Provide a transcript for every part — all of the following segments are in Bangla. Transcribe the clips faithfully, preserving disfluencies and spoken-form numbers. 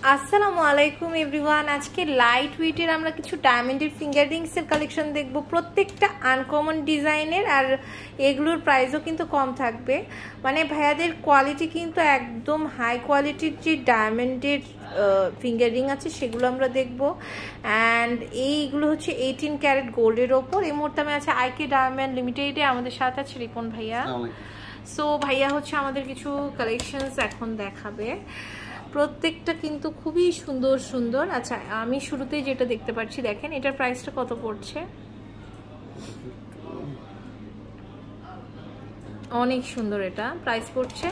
আসসালামু আলাইকুম এভরিওয়ান। আজকে লাইট ওয়েটের আমরা কিছু ডায়মন্ডের ফিঙ্গার রিংসের কালেকশন দেখব, প্রত্যেকটা আনকমন ডিজাইনের, আর এগুলোর প্রাইসও কিন্তু কম থাকবে। মানে ভাইয়াদের কোয়ালিটি কিন্তু একদম হাই কোয়ালিটির যে ডায়মন্ডের ফিঙ্গার রিং আছে সেগুলো আমরা দেখব। অ্যান্ড এইগুলো হচ্ছে এইটিন ক্যারেট গোল্ডের ওপর। এই মুহূর্তে আমি আছে আইকে ডায়মন্ড লিমিটেডে, আমাদের সাথে আছে রিপন ভাইয়া। সো ভাইয়া হচ্ছে আমাদের কিছু কালেকশনস এখন দেখাবে, প্রত্যেকটা কিন্তু খুবই সুন্দর সুন্দর। আচ্ছা, আমি শুরুতেই যেটা দেখতে পাচ্ছি, দেখেন এটার প্রাইসটা কত পড়ছে, অনেক সুন্দর। এটা প্রাইস পড়ছে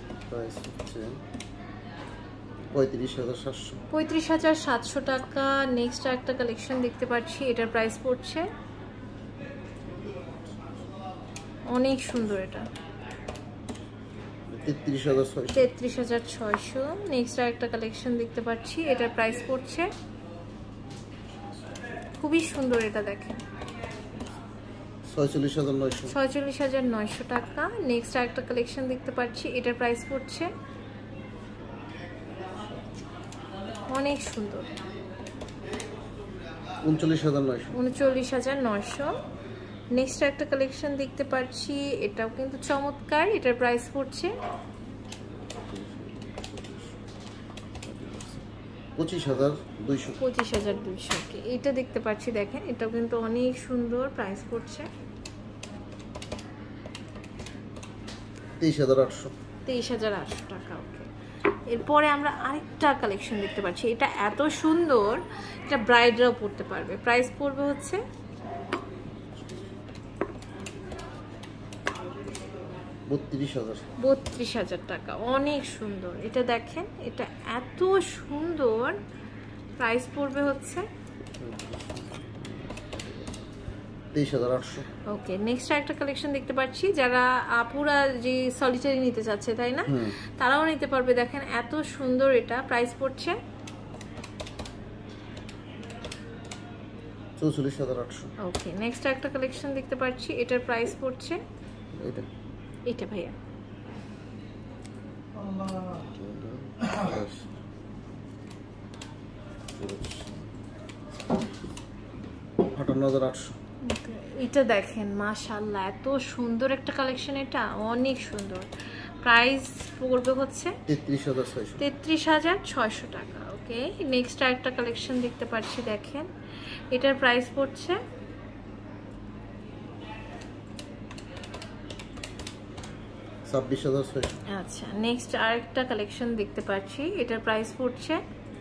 পঁয়ত্রিশ হাজার সাতশো টাকা। নেক্সট একটা কালেকশন দেখতে পাচ্ছি, এটার প্রাইস পড়ছে অনেক সুন্দর, এটা তেত্রিশ হাজার ছয়শো। নেক্সট একটা কালেকশন দেখতে পাচ্ছি, এটার প্রাইস পড়ছে খুবই সুন্দর, এটা দেখেন ছয়চল্লিশ হাজার নয়শো টাকা। নেক্সট একটা কালেকশন দেখতে পাচ্ছি, এটার প্রাইস পড়ছে অনেক সুন্দর উনচল্লিশ হাজার নয়শো। নেক্সট একটা কালেকশন দেখতে পাচ্ছি, এটাও কিন্তু চমৎকার, এটার প্রাইস পড়ছে পঁচিশ হাজার দুইশো। পঁচিশ হাজার দুইশো। এটা দেখতে পাচ্ছি, দেখেন এটাও কিন্তু অনেক সুন্দর, প্রাইস পড়ছে তেইশ হাজার আটশো। তেইশ হাজার আটশো টাকা। ওকে, এরপরে আমরা আরেকটা কালেকশন দেখতে পাচ্ছি, এটা এত সুন্দর, এটা ব্রাইডরাও পড়তে পারবে। প্রাইস পড়বে হচ্ছে বত্রিশ হাজার টাকা। অনেক সুন্দর, এটা দেখেন এটা এত সুন্দর, প্রাইস পড়বে হচ্ছে তেইশ হাজার আটশো। ওকে, নেক্সট একটা কালেকশন দেখতে পাচ্ছি, যারা আপুরা যে সলিটারি নিতে চাচ্ছে তাই না, তারাও নিতে পারবে। দেখেন এত সুন্দর, এটা প্রাইস পড়ছে চৌচল্লিশ হাজার আটশো। ওকে, নেক্সট একটা কালেকশন দেখতে পাচ্ছি, এটার প্রাইস পড়ছে এটা এটা ভাইয়া আটান্ন হাজার আটশো। এটা দেখেন মাশাআল্লাহ, এত সুন্দর একটা কালেকশন, এটা অনেক সুন্দর। প্রাইস পড়বে হচ্ছে তেত্রিশ হাজার ছয়শো। তেত্রিশ হাজার ছয়শো টাকা। ওকে, নেক্সট একটা কালেকশন দেখতে পাচ্ছি, দেখেন এটার প্রাইস পড়ছে ছাব্বিশ হাজার ছয়শো। আচ্ছা, নেক্সট আরেকটা কালেকশন দেখতে পাচ্ছি, এটার প্রাইস পড়ছে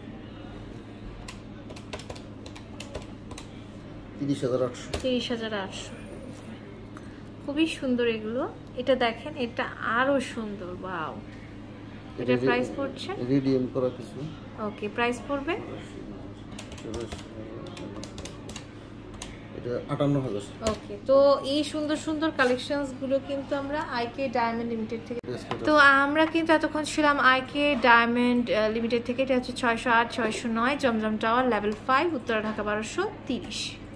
তিরিশ হাজার আটশো। তিরিশ হাজার আটশো। খুবই সুন্দর এগুলো। এটা দেখেন এটা আরো সুন্দর, ওয়াও। এটার প্রাইস পড়ছে রিডিএম করা কিছু। ওকে, প্রাইস পড়বে আটান্ন হাজার। ওকে, তো এই সুন্দর সুন্দর কালেকশনস গুলো কিন্তু আমরা আইকে ডায়মন্ড লিমিটেড থেকে, তো আমরা কিন্তু এতক্ষণ ছিলাম আইকে ডায়মন্ড লিমিটেড থেকে। এটা হচ্ছে ছয়শো আট ছয়শো নয় Zamzam tower, level five, Uttara, Dhaka বারোশো তিরিশ।